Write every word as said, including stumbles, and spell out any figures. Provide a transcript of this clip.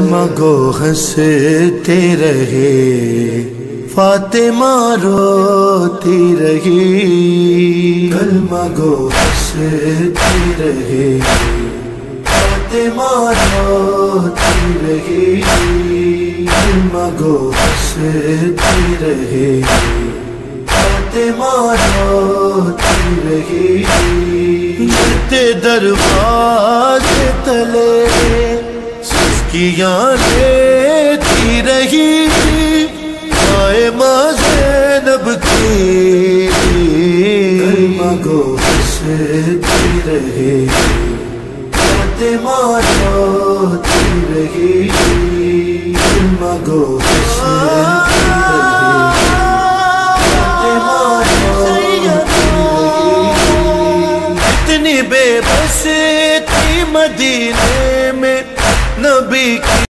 کلمہ گو ہنستے رہے، فاطمہ روتی رہی، کلمہ گو ہنستے رہے، فاطمہ روتی رہی، کلمہ گو ہنستے رہے، فاطمہ روتی رہی، جھکتے دروازے تلے سسکیاں لیتی رہی، آئے ماں زینب کی کلمہ گو ہنستی رہے، فاطمہ روتی رہی، کلمہ گو ہنستی